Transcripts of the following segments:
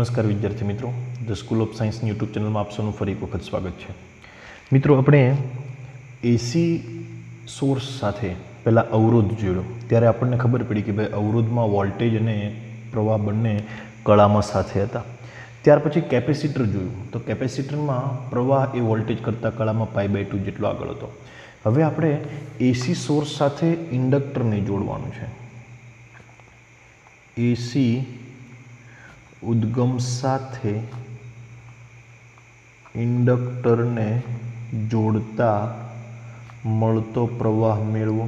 નમસ્કાર વિદ્યાર્થી મિત્રો, ધ સ્કૂલ ઓફ સાયન્સની યુટ્યુબ ચેનલમાં આપ સૌનું ફરી એક વખત સ્વાગત છે. મિત્રો, આપણે એસી સોર્સ સાથે પહેલાં અવરોધ જોયો ત્યારે આપણને ખબર પડી કે ભાઈ અવરોધમાં વોલ્ટેજ અને પ્રવાહ બંને કળામાં સાથે હતા. ત્યાર પછી કેપેસિટર જોયું તો કેપેસિટરમાં પ્રવાહ એ વોલ્ટેજ કરતાં કળામાં π/2 જેટલો આગળ હતો. હવે આપણે એસી સોર્સ સાથે ઇન્ડક્ટરને જોડવાનું છે. એસી ઉદ્ગમ સાથે ઇન્ડક્ટરને જોડતા મળતો પ્રવાહ મેળવો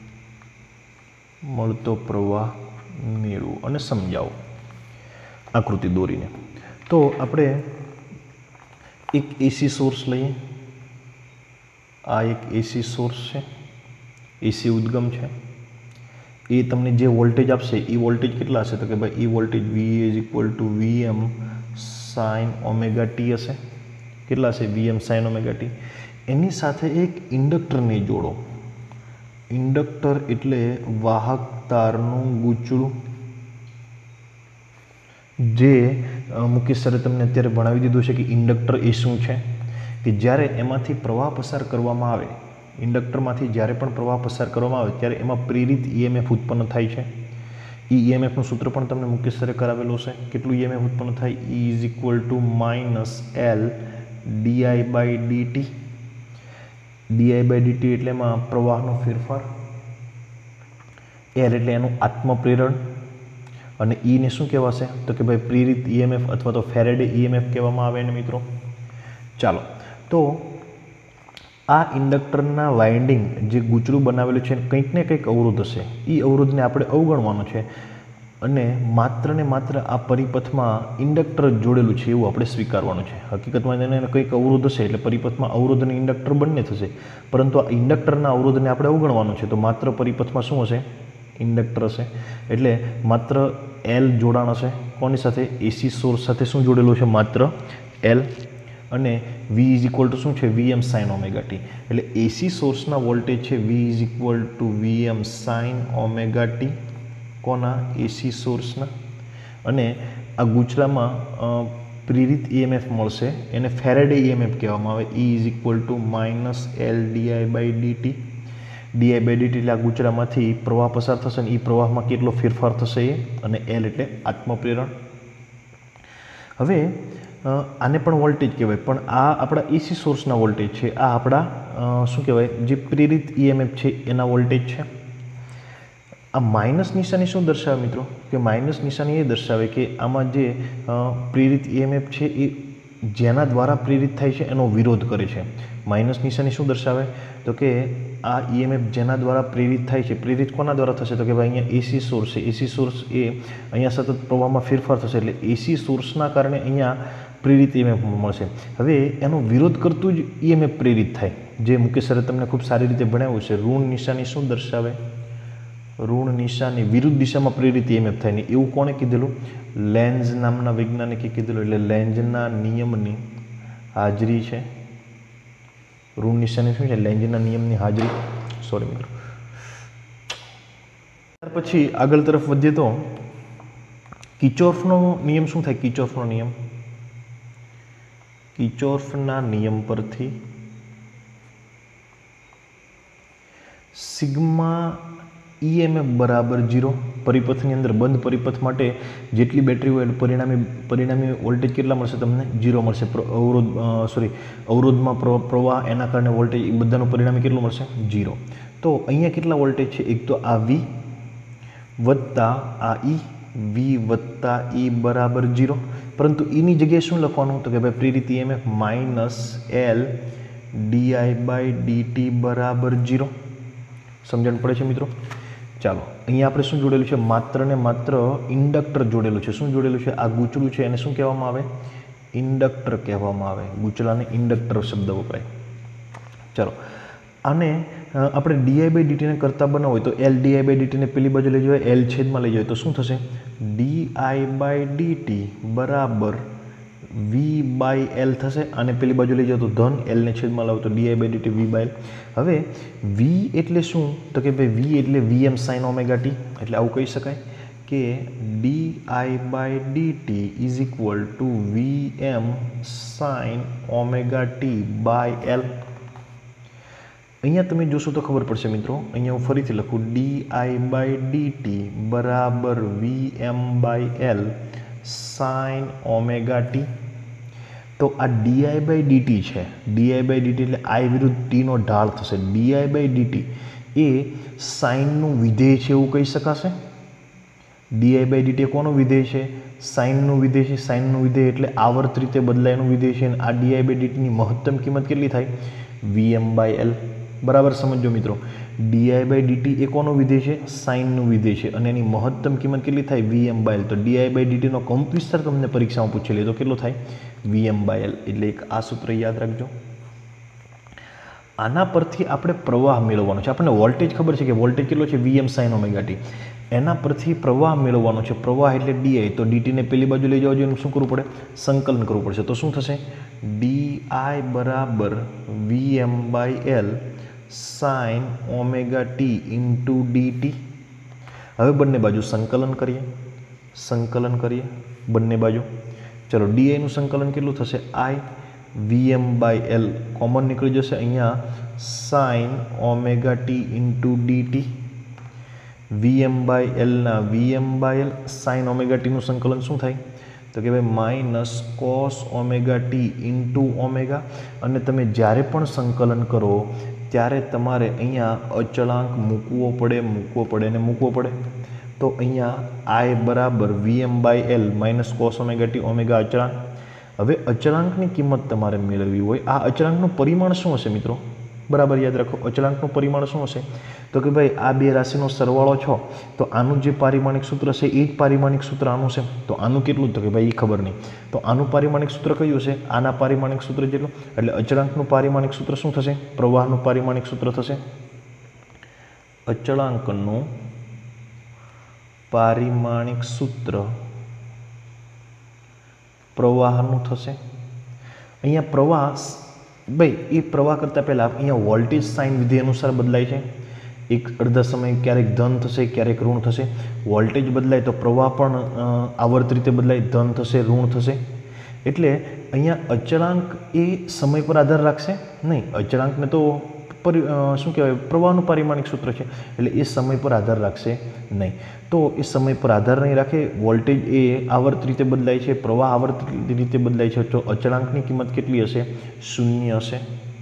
અને સમજાવો આકૃતિ દોરીને. તો આપણે એક એસી સોર્સ લઈએ. આ એક એસી સોર્સ છે, એસી ઉદ્ગમ છે. એ તમને જે વોલ્ટેજ આપશે એ વોલ્ટેજ કેટલા હશે? તો કે ભાઈ એ voltage V = Vm sin ωt હશે. કેટલા હશે? Vm sin ωt. એની સાથે એક ઇન્ડક્ટરને જોડો. ઇન્ડક્ટર એટલે વાહક તારનું ગૂંચળું, જે મુકેશ સરે તમને અત્યારે ભણાવી દીધું છે કે ઇન્ડક્ટર એ શું છે. કે જ્યારે એમાંથી પ્રવાહ પસાર કરવામાં આવે, ઇન્ડક્ટરમાંથી જ્યારે પણ પ્રવાહ પસાર કરવામાં આવે ત્યારે એમાં પ્રેરિત EMF ઉત્પન્ન થાય છે. એ EMFનું સૂત્ર પણ તમને મુકેશ સરે કરાવેલું છે. કેટલું EMF ઉત્પન્ન થાય? E = -L di/dt. di/dt એટલે એમાં પ્રવાહનો ફેરફાર. L એટલે એનું આત્મપ્રેરણ અને E ને શું કહેવાશે? તો કે ભાઈ પ્રેરિત EMF અથવા તો ફેરેડે EMF કહેવામાં આવે ને મિત્રો. ચાલો, તો આ ઇન્ડક્ટરના વાઇન્ડિંગ જે ગૂંચળું બનાવેલું છે કંઈક ને કંઈક અવરોધ હશે. એ અવરોધને આપણે અવગણવાનો છે અને માત્ર ને માત્ર આ પરિપથમાં ઇન્ડક્ટર જોડેલું છે એવું આપણે સ્વીકારવાનું છે. હકીકતમાં એને કંઈક અવરોધ હશે એટલે પરિપથમાં અવરોધ અને ઇન્ડક્ટર બંને થશે, પરંતુ આ ઇન્ડક્ટરના અવરોધને આપણે અવગણવાનું છે. તો માત્ર પરિપથમાં શું હશે? ઇન્ડક્ટર હશે. એટલે માત્ર L જોડાણ હશે. કોની સાથે? એસી સોર્સ સાથે. શું જોડેલું છે? માત્ર L. અને V = શું છે? Vm sin ωt. એટલે એસી સોર્સના વોલ્ટેજ છે V = Vm sin ωt. કોના? એસી સોર્સના. અને આ ગૂંચળામાં પ્રેરિત EMF મળશે, એને ફેરેડે EMF કહેવામાં આવે. E = -L di/dt. di/dt એટલે આ ગૂંચળામાંથી પ્રવાહ પસાર થશે ને એ પ્રવાહમાં કેટલો ફેરફાર થશે એ, અને L એટલે આત્મપ્રેરણ. હવે આને પણ વોલ્ટેજ કહેવાય, પણ આ આપણા એસી સોર્સના વોલ્ટેજ છે. આ આપણા શું કહેવાય? જે પ્રેરિત EMF છે એના વોલ્ટેજ છે. આ માઇનસ નિશાની શું દર્શાવે મિત્રો? કે માઇનસ નિશાની એ દર્શાવે કે આમાં જે પ્રેરિત EMF છે એ જેના દ્વારા પ્રેરિત થાય છે એનો વિરોધ કરે છે. માઇનસ નિશાની શું દર્શાવે? તો કે આ EMF જેના દ્વારા પ્રેરિત થાય છે, પ્રેરિત કોના દ્વારા થશે? તો કે ભાઈ અહીંયા એસી સોર્સ છે. એસી સોર્સ એ અહીંયા સતત પ્રવાહમાં ફેરફાર થશે એટલે એસી સોર્સના કારણે અહીંયા પ્રેરિત EMF મળશે. હવે એનો વિરોધ કરતું જ EMF પ્રેરિત થાય, જે મુકેશ સરે તમને ખૂબ સારી રીતે ભણાવ્યું છે. ઋણ નિશાની શું દર્શાવે? ઋણ નિશાની વિરુદ્ધ દિશામાં પ્રેરિત EMF થાય ને એવું કોણે કીધેલું? લેન્ઝ નામના વૈજ્ઞાનિકે કીધેલું. એટલે લેન્ઝના નિયમની હાજરી છે. ઋણ નિશાની શું છે? લેન્ઝના નિયમની હાજરી. સોરી મિત્રો. ત્યાર પછી આગળ તરફ વધીએ તો કિર્ચોફનો નિયમ શું થાય? કિર્ચોફનો નિયમ. કિર્ચોફના નિયમ પરથી સિગ્મા EMF = 0. પરિપથની અંદર બંધ પરિપથ માટે જેટલી બેટરી હોય પરિણામી વોલ્ટેજ કેટલા મળશે તમને? 0 મળશે. અવરોધમાં પ્રવાહ એના કારણે વોલ્ટેજ એ બધાનું પરિણામી કેટલું મળશે? 0. તો અહીંયા કેટલા વોલ્ટેજ છે? એક તો આ V વત્તા આ E. V વત્તા E = 0. પરંતુ એની જગ્યાએ શું લખવાનું? તો કે ભાઈ પ્રેરિત EMF -L di/dt = 0. સમજણ પડે છે મિત્રો? ચાલો, અહીંયા આપણે શું જોડેલું છે? માત્ર ને માત્ર ઇન્ડક્ટર જોડેલું છે. શું જોડેલું છે? આ ગૂંચળું છે એને શું કહેવામાં આવે? ઇન્ડક્ટર કહેવામાં આવે. ગૂંચળાને ઇન્ડક્ટર શબ્દ વપરાય. ચાલો, આને આપણે di/dt ને કરતા બનાવવું હોય તો L di/dt ને પેલી બાજુ લઈ જવાય, L છેદમાં લઈ જવાય તો શું થશે? di/dt = V/L થશે. અને પેલી બાજુ લઈ જાઓ તો ધન L ને છેદમાં લાવો તો di/dt V/L. હવે V એટલે શું? તો કે ભાઈ V એટલે Vm sin ωt. એટલે આવું કહી શકાય કે di/dt is equal to Vm sin omega t by L. અહીંયા તમે જોશો તો ખબર પડશે મિત્રો, અહીંયા હું ફરીથી લખું di/dt બરાબર Vm/L sin ઓમેગા ટી. તો આ di/dt છે, di/dt એટલે I વિરુદ્ધ t નો ઢાળ થશે. di/dt એ સાઇનનું વિધેય છે એવું કહી શકાશે. di/dt એ કોનું વિધેય છે? સાઇનનું વિધેય છે. સાઇનનું વિધેય એટલે આવર્ત રીતે બદલાયનું વિધેય છે. અને આ di/dt ની મહત્તમ કિંમત કેટલી થાય? Vm/L. બરાબર સમજો મિત્રો, di/dt એ કોનું વિધેય છે? સાઇનનું વિધેય છે. અને એની મહત્તમ કિંમત કેટલી થાય? Vm/L. તો di/dt નો કંપ વિસ્તાર તમને પરીક્ષામાં પૂછેલી તો કેટલો થાય? Vm/L. એટલે એક આ સૂત્ર યાદ રાખજો. આના પરથી આપણે પ્રવાહ મેળવવાનો છે. આપણને વોલ્ટેજ ખબર છે કે વોલ્ટેજ કેટલો છે? Vm sin omega t. એના પરથી પ્રવાહ મેળવવાનો છે. પ્રવાહ એટલે di. તો dt ને પેલી બાજુ લઈ જવા જોઈએ, શું કરવું પડે? સંકલન કરવું પડશે. તો શું થશે? di બરાબર Vm/L sin omega t into dt. હવે બંને બાજુ સંકલન કરીએ, બંને બાજુ. ચલો, di નું સંકલન કેટલું થશે? I. Vm/L કોમન નીકળી જશે. અહીંયા sin omega t into dt. Vm/L ના Vm/L sin ઓમેગા ટીનું સંકલન શું થાય? તો કે ભાઈ minus cos omega t into omega. અને તમે જ્યારે પણ સંકલન કરો ત્યારે તમારે અહીંયા અચળાંક મૂકવો પડે. તો અહીંયા I બરાબર Vm/L minus cos omega t omega અચળાંક. હવે અચળાંકની કિંમત તમારે મેળવવી હોય, આ અચળાંકનું પરિમાણ શું હશે મિત્રો? બરાબર યાદ રાખો, અચળાંકનું પરિમાણ શું હશે? તો કે ભાઈ આ બે રાશિનો સરવાળો છો, તો આનું જે પારિમાણિક સૂત્ર છે એ જ પારિમાણિક સૂત્ર આનું છે. તો આનું કેટલું? તો કે ભાઈ એ ખબર નહીં. તો આનું પારિમાણિક સૂત્ર કયું છે? આના પારિમાણિક સૂત્ર જેટલું. એટલે અચળાંકનું પારિમાણિક સૂત્ર શું થશે? પ્રવાહનું પારિમાણિક સૂત્ર થશે. અચળાંકનું પારિમાણિક સૂત્ર પ્રવાહનું થશે. અહીંયા પ્રવાહ ભાઈ એ પ્રવાહ કરતાં પહેલાં અહીંયા વોલ્ટેજ સાઇન વિધેય અનુસાર બદલાય છે. એક અડધા સમય ક્યારેક ધન થશે, ક્યારેક ઋણ થશે. વોલ્ટેજ બદલાય તો પ્રવાહ પણ આવર્ત રીતે બદલાય, ધન થશે, ઋણ થશે. એટલે અહીંયા અચળાંક એ સમય પર આધાર રાખશે નહીં. અચળાંકને તો શું કહેવાય? પ્રવાહનું પારિમાણિક સૂત્ર છે, એટલે એ સમય પર આધાર રાખશે નહીં. તો એ સમય પર આધાર નહીં રાખે. વોલ્ટેજ એ આવર્ત રીતે બદલાય છે, પ્રવાહ આવર્ત રીતે બદલાય છે. તો અચળાંકની કિંમત કેટલી હશે? 0 હશે.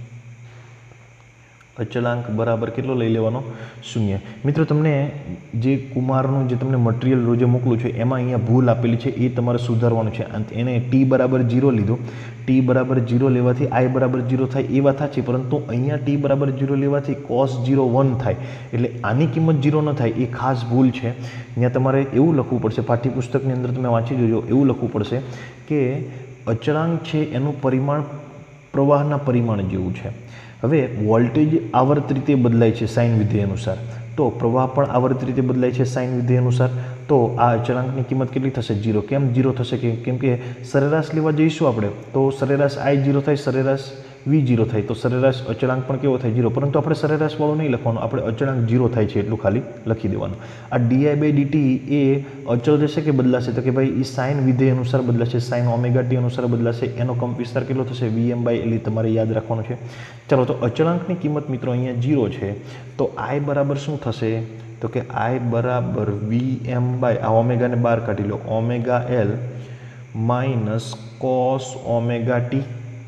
અચળાંક બરાબર કેટલો લઈ લેવાનો? 0. મિત્રો તમને જે કુમારનું જે તમને મટીરિયલ રોજે મોકલું છે એમાં અહીંયા ભૂલ આપેલી છે, એ તમારે સુધારવાનું છે. એને t બરાબર 0 લીધું. t બરાબર 0 લેવાથી I બરાબર 0 થાય એ વાત સાચી, પરંતુ અહીંયા t બરાબર 0 લેવાથી cos 0 1 થાય. એટલે આની કિંમત 0 ન થાય, એ ખાસ ભૂલ છે. અહીંયા તમારે એવું લખવું પડશે, પાઠ્યપુસ્તકની અંદર તમે વાંચી જોજો, એવું લખવું પડશે કે અચળાંક છે એનું પરિમાણ પ્રવાહના પરિમાણ જેવું છે. હવે વોલ્ટેજ આવર્ત રીતે બદલાય છે સાઇન વિધેય અનુસાર, તો પ્રવાહ પણ આવર્ત રીતે બદલાય છે સાઇન વિધેય અનુસાર. તો આ અચળાંકની કિંમત કેટલી થશે? 0. કેમ 0 થશે? કેમ કે સરેરાશ લેવા જઈશું આપણે તો સરેરાશ I 0 થાય, સરેરાશ V 0 થાય. તો સરેરાશ અચળાંક પણ કેવો થાય? 0. પરંતુ આપણે સરેરાશવાળું નહીં લખવાનું, આપણે અચળાંક 0 થાય છે એટલું ખાલી લખી દેવાનું. આ di/dt એ અચળ રહેશે કે બદલાશે? તો કે ભાઈ એ સાઇન વિધેય અનુસાર બદલાશે, સાઇન ઓમેગા ટી અનુસાર બદલાશે. એનો કંપ વિસ્તાર કેટલો થશે? Vm/L. તમારે યાદ રાખવાનું છે. ચાલો, તો અચળાંકની કિંમત મિત્રો અહીંયા 0 છે. તો I બરાબર શું થશે? તો કે I બરાબર Vm/, આ ઓમેગાને બહાર કાઢી લો, omega L minus cos omega t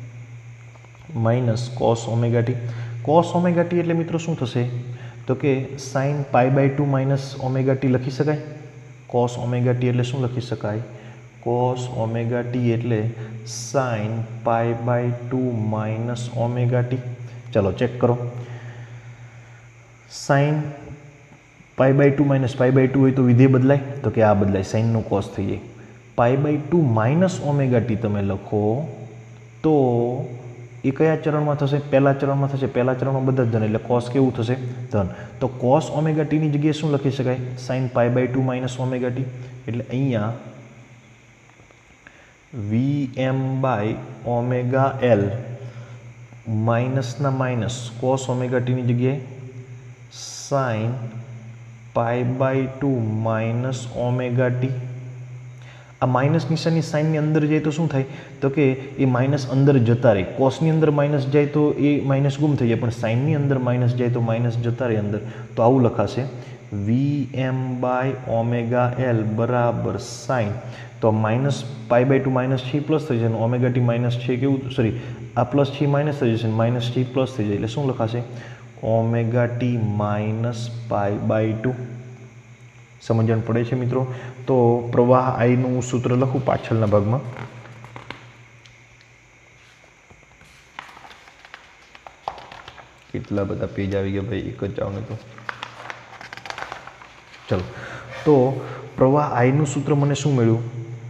minus cos omega t. Cos omega t એટલે મિત્રો શું થશે? તો કે સાઇન π/2 માઇનસ ઓમેગા ટી લખી શકાય. કોસ ઓમેગા ટી એટલે શું લખી શકાય? કોસ ઓમેગા ટી એટલે સાઇન π/2 માઇનસ ઓમેગા ટી. ચાલો ચેક કરો. સાઇન π/2 માઇનસ π/2 હોય તો વિધેય બદલાય? તો કે આ બદલાય, સાઇનનું કોસ થઈ જાય. π/2 માઇનસ ઓમેગા ટી તમે લખો તો એ કયા ચરણમાં થશે? પહેલા ચરણમાં થશે. પહેલા ચરણમાં બધા જ ધન, એટલે કોસ કેવું થશે? ધન. તો કોસ ઓમેગા ટીની જગ્યાએ શું લખી શકાય? Sine π/2 minus omega t. એટલે અહીંયા Vm/ωL માઇનસના માઇનસ કોસ ઓમેગા ટીની જગ્યાએ સાઇન π/2 માઇનસ ઓમેગા ટી. આ માઇનસ નિશાની સાઇનની અંદર જાય તો શું થાય? તો કે એ માઇનસ અંદર જતા રહે. કોસની અંદર માઇનસ જાય તો એ માઇનસ ગુમ થઈ જાય, પણ સાઇનની અંદર માઇનસ જાય તો માઇનસ જતા રહે અંદર. તો આવું લખાશે Vm/ωL બરાબર સાઇન. તો માઇનસ π/2 માઇનસ છે પ્લસ થઈ જશે, ઓમેગા ટી માઇનસ છે કેવું, સોરી આ પ્લસ છે માઇનસ થઈ જશે, માઇનસ છે પ્લસ થઈ જાય, એટલે શું લખાશે? Omega t minus π/2. સમજણ પડે છે મિત્રો? તો પ્રવાહ આઈનું સૂત્ર લખું પાછળના ભાગમાં. કેટલા બધા પેજ આવી ગયા ભાઈ, એક જ જાવ ને તો. ચલો, તો પ્રવાહ આઈનું સૂત્ર મને શું મળ્યું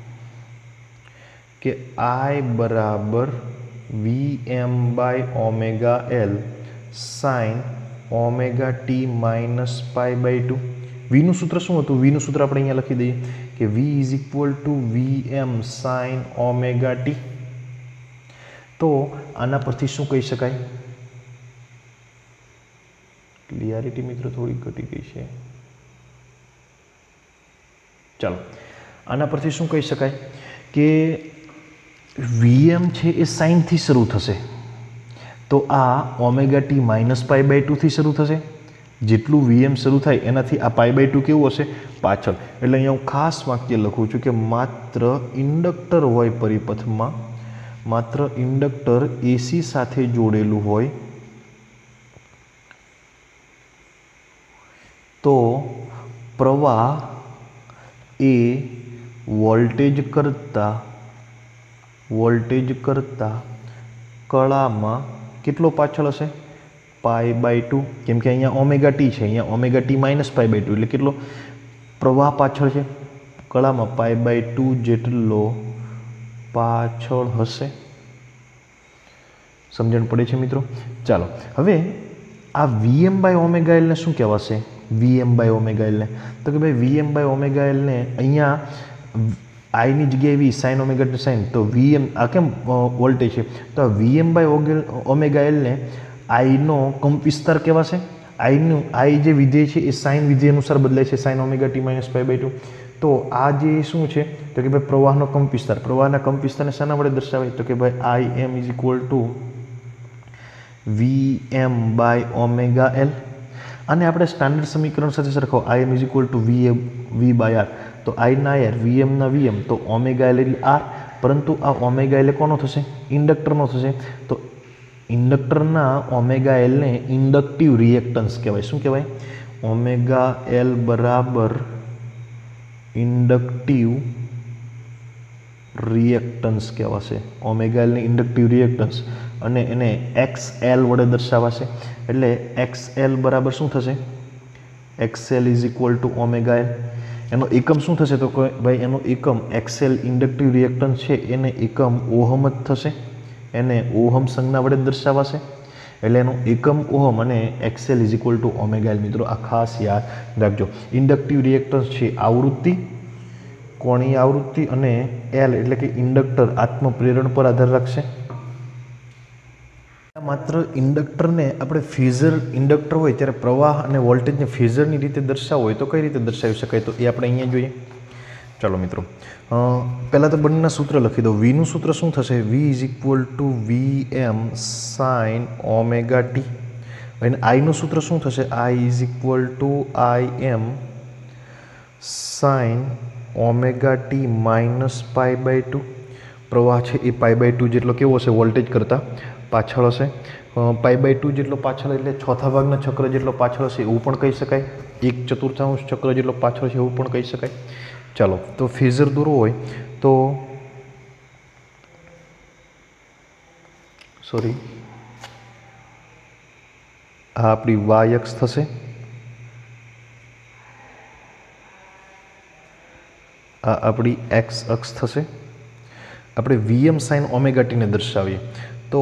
કે I બરાબર Vm/ωL sine omega t minus π/2. વીનું સૂત્ર શું હતું? વીનું સૂત્ર આપણે અહીંયા લખી દઈએ કે V = Vm sine omega t. તો આના પરથી શું કહી શકાય? ક્લિયરિટી મિત્રો થોડી ઘટી ગઈ છે. ચાલો, આના પરથી શું કહી શકાય કે Vm છે એ સાઇનથી શરૂ થશે, તો આ ઓમેગા ટી માઇનસ π/2 થી શરૂ થશે. જેટલું Vm શરૂ થાય એનાથી આ π/2 કેવું હશે? પાછળ. એટલે અહીંયા હું ખાસ વાક્ય લખું છું કે માત્ર ઇન્ડક્ટર હોય પરિપથમાં, માત્ર ઇન્ડક્ટર એસી સાથે જોડેલું હોય તો પ્રવાહ એ વોલ્ટેજ કરતા કળામાં કેટલો પાછળ હશે? π/2. કેમ કે અહીંયા ઓમેગા ટી છે, અહીંયા ઓમેગા ટી માઇનસ π/2 એટલે કેટલો પ્રવાહ પાછળ છે? કળામાં π/2 જેટલો પાછળ હશે. સમજણ પડે છે મિત્રો? ચાલો, હવે આ Vm/ωL ને શું કહેવાશે? Vm/ωL ને તો કે ભાઈ Vm/ωL ને અહીંયા આઈની જગ્યાએ V sine omega t sine, તો Vm આ કેમ વોલ્ટેજ છે, તો Vm/ωL ને આઈનો કંપ વિસ્તાર કહેવાશે. આઈ જે વિધેય છે એ સાઇન વિધેય અનુસાર બદલાય છે, સાઇન ઓમેગા ટી માઇનસ π/2. તો આ જે શું છે તો કે ભાઈ પ્રવાહનો કંપ વિસ્તાર. પ્રવાહના કંપ વિસ્તારને શાના વડે દર્શાવાય? તો કે ભાઈ Im = Vm/ωL. અને આપણે સ્ટાન્ડર્ડ સમીકરણ સાથે સરખો, Im = V/R. તો I ના R, Vm ના Vm, તો ઓમેગા L એટલે R. પરંતુ આ ઓમેગા L કોનો થશે? ઇન્ડક્ટરનો થશે. તો ઇન્ડક્ટરના ઓમેગા L ને ઇન્ડક્ટિવ રિએક્ટન્સ કહેવાય. શું કહેવાય? ઓમેગા L બરાબર ઇન્ડક્ટિવ રિએક્ટન્સ કહેવાશે. ઓમેગા L ની ઇન્ડક્ટિવ રિએક્ટન્સ, અને એને XL વડે દર્શાવાશે. એટલે XL બરાબર શું થશે? XL = omega L. એનો એકમ શું થશે? તો ભાઈ એનો એકમ XL ઇન્ડક્ટિવ રિએક્ટન્સ છે એને એકમ ઓહમ જ થશે. એને ઓહમ સંજ્ઞા વડે દર્શાવાશે. એટલે એનું એકમ ઓહમ અને XL = ઓમેગા L. મિત્રો આ ખાસ યાદ રાખજો. ઇન્ડક્ટિવ રિએક્ટન્સ છે આવૃત્તિ, કોણીય આવૃત્તિ, અને L એટલે કે ઇન્ડક્ટર આત્મપ્રેરણ પર આધાર રાખશે. માત્ર ઇન્ડક્ટરને આપણે ફેઝર, ઇન્ડક્ટર હોય ત્યારે પ્રવાહ અને વોલ્ટેજને ફેઝરની રીતે દર્શાવવું હોય તો કઈ રીતે દર્શાવી શકાય? તો એ આપણે અહીંયા જોઈએ. ચાલો મિત્રો, પહેલાં તો બંનેના સૂત્ર લખી દો. વીનું સૂત્ર શું થશે? V = Vm sine omega t. અને આઈનું સૂત્ર શું થશે? I = Im sine omega t minus π/2. પ્રવાહ છે એ π/2 જેટલો કેવો હશે? વોલ્ટેજ કરતાં પાછળ હશે. π/2 જેટલો પાછળ એટલે ચોથા ભાગના ચક્ર જેટલો પાછળ હશે એવું પણ કહી શકાય. 1/4 ચક્ર જેટલો પાછળ છે એવું પણ કહી શકાય. ચાલો, તો ફેઝર દોરવો હોય તો સોરી આ આપણી વાય અક્ષ થશે. આ આપણી એક્સ અક્ષ થશે. આપણે Vm સાઇન ઓમેગા ટીને દર્શાવીએ તો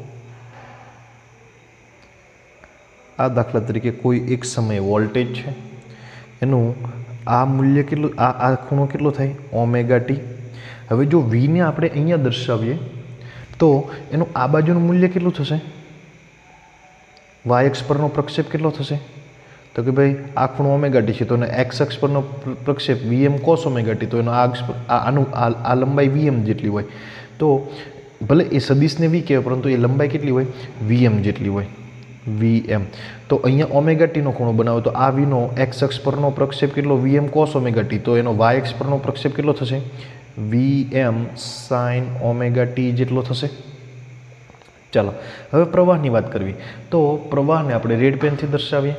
આ દાખલા તરીકે કોઈ એક સમયે વોલ્ટેજ છે, એનું આ મૂલ્ય કેટલું, આ ખૂણો કેટલો થાય? Omega t. હવે જો વીને આપણે અહીંયા દર્શાવીએ તો એનું આ બાજુનું મૂલ્ય કેટલું થશે? વાય અક્ષ પરનો પ્રક્ષેપ કેટલો થશે? તો કે ભાઈ આ ખૂણો ઓમેગા ટી છે, તો એનો એક્સ અક્ષ પરનો પ્રક્ષેપ વીએમ કોસ ઓમેગા ટી, તો એનો આ લંબાઈ વીએમ જેટલી હોય. તો ભલે એ સદિશને વી કહેવાય, પરંતુ એ લંબાઈ કેટલી હોય? વીએમ જેટલી હોય, વીએમ. તો અહીંયા ઓમેગા ટીનો ખૂણો બનાવો, તો આ વીનો એક્સ અક્ષ પરનો પ્રક્ષેપ કેટલો? V M cos omega t. તો એનો વાય અક્ષ પરનો પ્રક્ષેપ કેટલો થશે? વીએમ સાઇન ઓમેગા ટી જેટલો થશે. ચાલો હવે પ્રવાહની વાત કરવી, તો પ્રવાહને આપણે રેડ પેનથી દર્શાવીએ.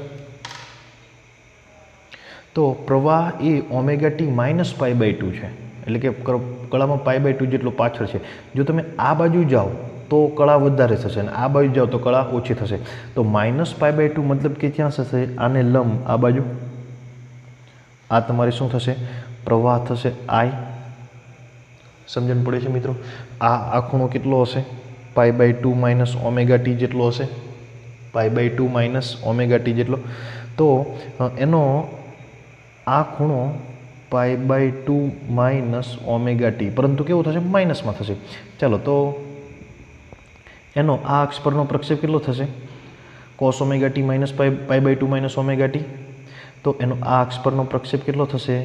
તો પ્રવાહ એ omega t minus pi by 2 છે, એટલે કે કળામાં પાઈ બાય 2 જેટલો પાછળ છે. જો તમે આ બાજુ જાઓ તો કળા વધારે થશે અને આ બાજુ જાઓ તો કળા ઓછી થશે. તો માઇનસ પાઈ બાય 2 મતલબ કે ક્યાં થશે? આને લંબ આ બાજુ, આ તમારે શું થશે? પ્રવાહ થશે આઈ. સમજણ પડે છે મિત્રો? આ ખૂણો કેટલો હશે? Pi by 2 minus omega t જેટલો હશે, pi by 2 minus omega t જેટલો. તો એનો આ ખૂણો pi by 2 minus omega t, પરંતુ કેવું થશે? માઇનસમાં થશે. ચાલો તો એનો આ અક્ષ પરનો પ્રક્ષેપ કેટલો થશે? Cos omega t minus pi by 2 minus omega t. તો એનો આ અક્ષ પરનો પ્રક્ષેપ કેટલો થશે?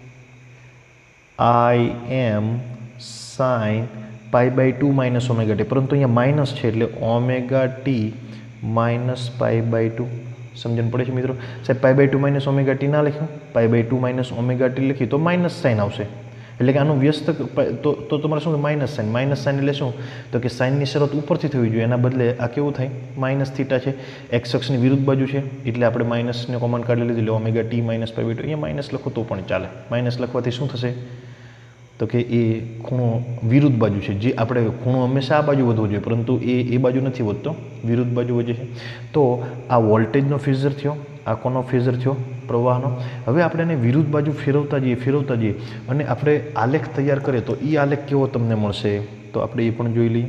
I M sine pi by 2 minus omega t, પરંતુ અહીંયા માઇનસ છે એટલે omega t minus pi by 2. સમજણ પડે છે મિત્રો? સાહેબ pi by 2 minus omega t ના લખ્યું, pi by 2 minus omega t લખી તો માઇનસ સાઇન આવશે, એટલે કે આનું વ્યસ્ત તો તમારે શું? Minus sign. માઇનસ સાઇન એટલે શું? તો કે સાઇનની શરૂઆત ઉપરથી થવી જોઈએ, એના બદલે આ કેવું થાય? માઇનસ થીટા છે, એક્સ અક્ષની વિરુદ્ધ બાજુ છે, એટલે આપણે માઇનસને કોમન કાઢી લીધું, એટલે omega t minus pi by 2. અહીંયા માઇનસ લખો તો પણ ચાલે. માઇનસ લખવાથી શું થશે? તો કે એ ખૂણો વિરુદ્ધ બાજુ છે, જે આપણે ખૂણો હંમેશા આ બાજુ વધવો જોઈએ, પરંતુ એ બાજુ નથી વધતો, વિરુદ્ધ બાજુ વધે છે. તો આ વોલ્ટેજનો ફેઝર થયો, આ કોનો ફેઝર થયો? પ્રવાહનો. હવે આપણે એને વિરુદ્ધ બાજુ ફેરવતા જઈએ અને આપણે આલેખ તૈયાર કરીએ તો એ આલેખ કેવો તમને મળશે? તો આપણે એ પણ જોઈ લઈએ.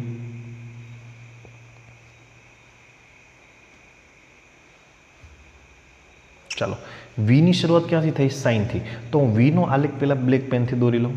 ચાલો, વીની શરૂઆત ક્યાંથી થઈ? સાઇનથી. તો હું વીનો આલેખ પહેલાં બ્લેક પેનથી દોરી લઉં.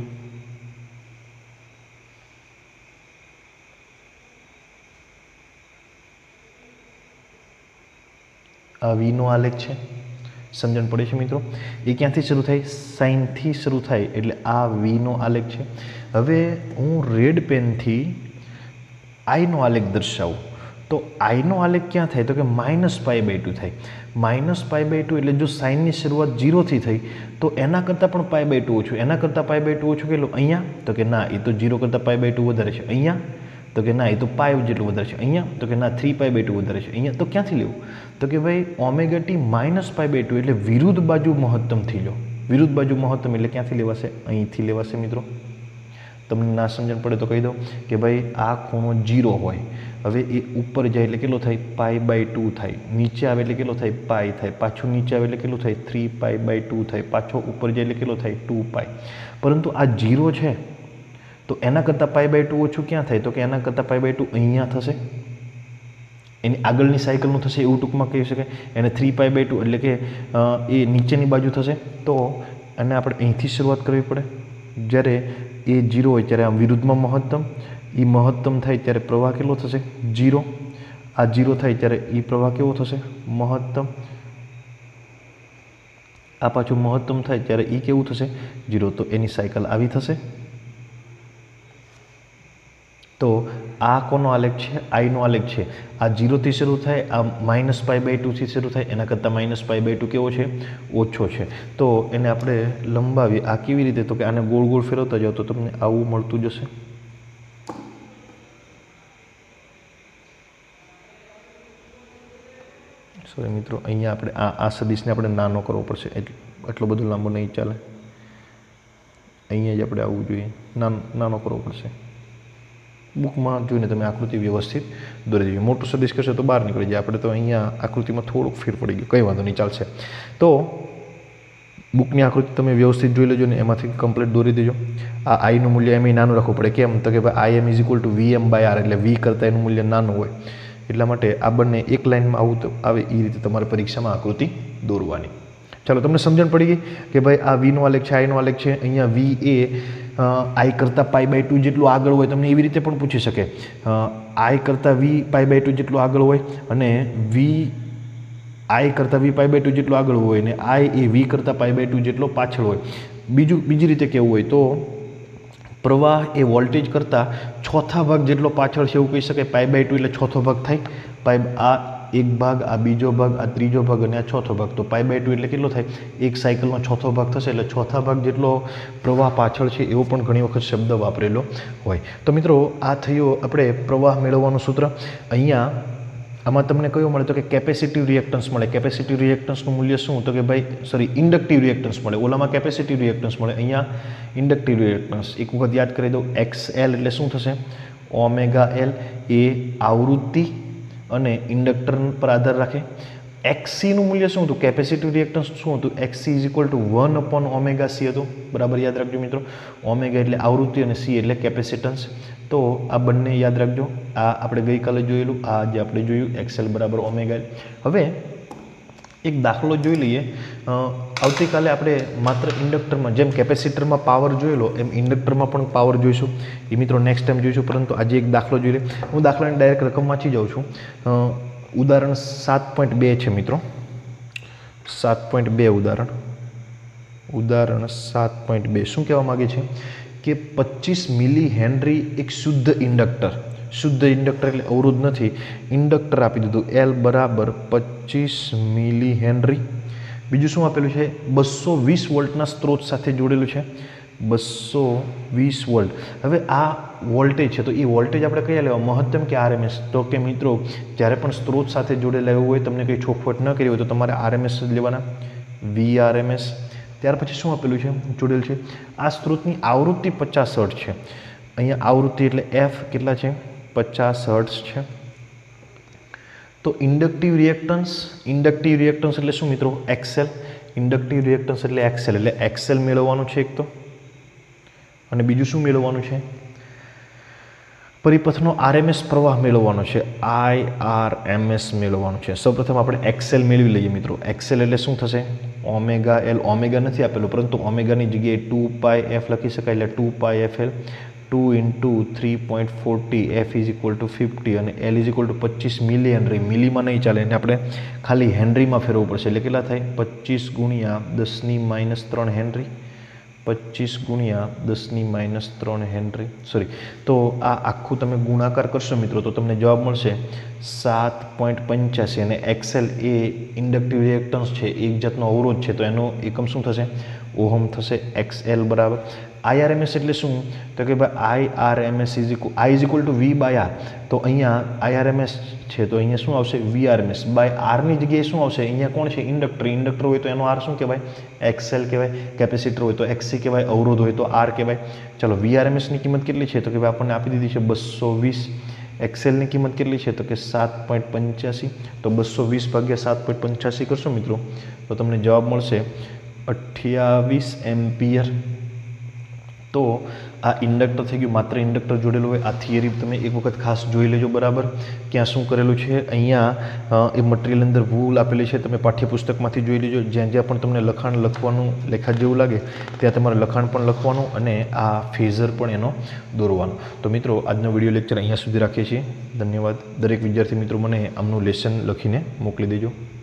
આ વીનો આલેખ છે. સમજણ પડે છે મિત્રો? એ ક્યાંથી શરૂ થાય? સાઇનથી શરૂ થાય, એટલે આ વીનો આલેખ છે. હવે હું રેડ પેનથી આઈનો આલેખ દર્શાવું, તો આઈનો આલેખ ક્યાં થાય? તો કે માઇનસ પાઈ બાય 2 થાય. માઇનસ પાઈ બાય 2 એટલે જો સાઇનની શરૂઆત 0થી થઈ તો એના કરતાં પણ પાઈ બાય 2 ઓછું. એના કરતાં પાઈ બાય 2 ઓછું કેટલું? અહીંયા. તો કે ના, એ તો 0 કરતાં પાઈ બાય 2 વધારે છે. અહીંયા તો કે ના, એ તો પાઈ જેટલું વધારે છે. અહીંયા તો કે ના, 3 પાઈ બાય 2 વધારે છે. અહીંયા તો ક્યાંથી લેવું? તો કે ભાઈ omega t minus pi by 2 એટલે વિરુદ્ધ બાજુ મહત્તમથી લો. વિરુદ્ધ બાજુ મહત્તમ એટલે ક્યાંથી લેવાશે? અહીંથી લેવાશે મિત્રો. તમને ના સમજણ પડે તો કહી દઉં કે ભાઈ આ ખૂણો 0 હોય, હવે એ ઉપર જાય એટલે કેટલો થાય? પાઈ બાય 2 થાય. નીચે આવે એટલે કેટલો થાય? પાઈ થાય. પાછું નીચે આવે એટલે કેટલું થાય? 3 પાઈ બાય 2 થાય. પાછો ઉપર જાય એટલે કેટલો થાય? 2 પાઈ. પરંતુ આ 0 છે તો એના કરતાં પાઈ બાય 2 ઓછું ક્યાં થાય? તો કે એના કરતાં પાઈ બાય 2 અહીંયા થશે, એની આગળની સાયકલનું થશે, એવું ટૂંકમાં કહી શકાય. એને 3 પાઈ બાય 2 એટલે કે એ નીચેની બાજુ થશે. તો એને આપણે અહીંથી શરૂઆત કરવી પડે. જ્યારે એ 0 હોય ત્યારે આમ વિરુદ્ધમાં મહત્તમ, એ મહત્તમ થાય ત્યારે પ્રવાહ કેટલો થશે? 0. આ 0 થાય ત્યારે એ પ્રવાહ કેવો થશે? મહત્તમ. આ પાછું મહત્તમ થાય ત્યારે એ કેવું થશે? 0. તો એની સાયકલ આવી થશે. તો આ કોનો આલેખ છે? આઈનો આલેખ છે. આ 0થી શરૂ થાય, આ માઇનસ પાઈ બાય 2થી શરૂ થાય, એના કરતાં માઇનસ પાઈ બાય 2 કેવો છે? ઓછો છે. તો એને આપણે લંબાવી. આ કેવી રીતે? તો કે આને ગોળ ગોળ ફેરવતા જાઓ તો તમને આવું મળતું જશે. સોરી મિત્રો, અહીંયા આપણે આ સદિશને આપણે નાનો કરવો પડશે, એટલો બધો લાંબો નહીં ચાલે. અહીંયા જ આપણે આવવું જોઈએ, નાનો કરવો પડશે. બુકમાં જોઈને તમે આકૃતિ વ્યવસ્થિત દોરી દેજો. મોટું સદિશ કરશે તો બહાર નીકળી જાય. આપણે તો અહીંયા આકૃતિમાં થોડુંક ફેર પડી ગયું, કંઈ વાંધો નહીં, ચાલશે. તો બુકની આકૃતિ તમે વ્યવસ્થિત જોઈ લેજો ને એમાંથી કમ્પ્લીટ દોરી દેજો. આ આઈનું મૂલ્ય એમ નાનું રાખવું પડે. કેમ? તો કે ભાઈ I M is equal to V M by R, એટલે વી કરતાં એનું મૂલ્ય નાનું હોય. એટલા માટે આ બંને એક લાઇનમાં આવું તો આવે એ રીતે તમારે પરીક્ષામાં આકૃતિ દોરવાની. ચાલો, તમને સમજણ પડી ગઈ કે ભાઈ આ વીનો આલેખ છે, આઈનો આલેખ છે. અહીંયા વી એ આઈ કરતાં પાઈ બાય 2 જેટલું આગળ હોય, તમને એવી રીતે પણ પૂછી શકે. આઈ કરતાં વી પાઈ બાય 2 જેટલું આગળ હોય અને વી આઈ કરતાં v/2 જેટલો આગળ હોય ને આઈ એ v કરતાં π/2 જેટલો પાછળ હોય. બીજી રીતે કેવું હોય તો પ્રવાહ એ વોલ્ટેજ કરતાં ચોથા ભાગ જેટલો પાછળ છે એવું કહી શકાય. π/2 એટલે ચોથો ભાગ થાય. આ એક ભાગ, આ બીજો ભાગ, આ ત્રીજો ભાગ અને આ ચોથો ભાગ. તો π/2 એટલે કેટલો થાય? એક સાયકલનો ચોથો ભાગ થશે. એટલે ચોથા ભાગ જેટલો પ્રવાહ પાછળ છે એવો પણ ઘણી વખત શબ્દ વાપરેલો હોય. તો મિત્રો આ થયો આપણે પ્રવાહ મેળવવાનું સૂત્ર. અહીંયા આમાં તમને કયું મળે તો કે કેપેસિટિવ રિએક્ટન્સ મળે. કેપેસિટિવ રિએક્ટન્સનું મૂલ્ય શું? તો કે ભાઈ ઇન્ડક્ટિવ રિએક્ટન્સ મળે. ઓલામાં કેપેસિટિવ રિએક્ટન્સ મળે, અહીંયા ઇન્ડક્ટિવ રિએક્ટન્સ. એક વખત યાદ કરી દઉં, XL એટલે શું થશે? ઓમેગા L એ આવૃત્તિ અને ઇન્ડક્ટર પર આધાર રાખે. XCનું મૂલ્ય શું હતું? કેપેસિટિવ રિએક્ટન્સ શું હતું? XC = 1/ωc હતું. બરાબર યાદ રાખજો મિત્રો. ઓમેગા એટલે આવૃત્તિ અને C એટલે કેપેસિટન્સ. તો આ બંને યાદ રાખજો. આ આપણે ગઈકાલે જોયેલું, આ જે આપણે જોયું XL = ઓમેગા L. હવે એક દાખલો જોઈ લઈએ. આવતીકાલે આપણે માત્ર ઇન્ડક્ટરમાં જેમ કેપેસિટરમાં પાવર જોયેલો એમ ઇન્ડક્ટરમાં પણ પાવર જોઈશું. એ મિત્રો નેક્સ્ટ ટાઈમ જોઈશું. પરંતુ આજે એક દાખલો જોઈ લઈએ. હું દાખલાની ડાયરેક્ટ રકમ વાંચી જાઉં છું. ઉદાહરણ 7.2 છે મિત્રો. 7.2 ઉદાહરણ 7.2 શું કહેવા માગે છે કે 25 મિલી હેનરી એક શુદ્ધ ઇન્ડક્ટર એટલે અવરોધ નથી, ઇન્ડક્ટર આપી દીધું. L = 25 milli henry. બીજું શું આપેલું છે? 220 વોલ્ટના સ્ત્રોત સાથે જોડેલું છે. 220 વોલ્ટ. હવે આ વોલ્ટેજ છે તો એ વોલ્ટેજ આપણે કયા લેવા? મહત્તમ કે RMS? તો કે મિત્રો જ્યારે પણ સ્ત્રોત સાથે જોડેલા એવું હોય, તમને કંઈ ચોખવટ ન કરી હોય તો તમારે RMS જ લેવાના, VRMS. ત્યાર પછી શું આપેલું છે? જોડેલ છે આ સ્ત્રોતની આવૃત્તિ 50 હર્ટ્ઝ છે. અહીંયા આવૃત્તિ એટલે F કેટલા છે? 50 હર્ટ્ઝ છે. તો ઇન્ડક્ટિવ રિએક્ટન્સ એટલે શું મિત્રો? XL. ઇન્ડક્ટિવ રિએક્ટન્સ એટલે XL મેળવવાનું છે એક તો, અને બીજું શું મેળવવાનું છે? પરિપથનો RMS પ્રવાહ મેળવવાનો છે, IRMS મેળવવાનું છે. સૌપ્રથમ આપણે XL મેળવી લઈએ મિત્રો. XL એટલે શું થશે? Omega L. ઓમેગા નથી આપેલું, પરંતુ ઓમેગાની જગ્યાએ 2πf લખી શકાય. એટલે 2πfL 2 × 3.40 F = 50 અને L = 25 મિલી હેનરી. મિલીમાં નહીં ચાલે, એને આપણે ખાલી હેનરીમાં ફેરવવું પડશે. એટલે કેટલા થાય? 25 × 10⁻³ હેનરી. 25 × 10⁻³ હેનરી. તો આ આખું તમે ગુણાકાર કરશો મિત્રો તો તમને જવાબ મળશે 7.85. અને XL એ ઇન્ડક્ટિવ રિએક્ટન્સ છે, એક જાતનો અવરોધ છે, તો એનો એકમ શું થશે? ઓહમ થશે. XL બરાબર. IRMS એટલે શું? તો કે ભાઈ IRMS I = V/R. તો અહીંયા IRMS છે તો અહીંયા શું આવશે? VRMS. R ની જગ્યાએ શું આવશે? અહીંયા કોણ છે? ઇન્ડક્ટર હોય તો એનો R શું કહેવાય? XL કહેવાય. કેપેસિટર હોય તો XC કહેવાય. અવરોધ હોય તો R કહેવાય. ચલો, VRMSની કિંમત કેટલી છે? તો કે ભાઈ આપણને આપી દીધી છે 220. XLની કિંમત કેટલી છે? તો કે 7.85. તો 220 / 7.85 કરશો મિત્રો તો તમને જવાબ મળશે 28 એમ્પિયર. તો આ ઇન્ડક્ટર થઈ ગયું. માત્ર ઇન્ડક્ટર જોડેલું હોય. આ થિયરી તમે એક વખત ખાસ જોઈ લેજો બરાબર. ક્યાં શું કરેલું છે? અહીંયા એ મટીરિયલ અંદર ભૂલ આપેલી છે, તમે પાઠ્યપુસ્તકમાંથી જોઈ લેજો. જ્યાં જ્યાં પણ તમને લખાણ લખવાનું લેખા જેવું લાગે ત્યાં તમારે લખાણ પણ લખવાનું અને આ ફેઝર પણ એનો દોરવાનો. તો મિત્રો આજનો વિડીયો લેક્ચર અહીંયા સુધી રાખીએ છીએ. ધન્યવાદ. દરેક વિદ્યાર્થી મિત્રો મને આમનું લેસન લખીને મોકલી દેજો.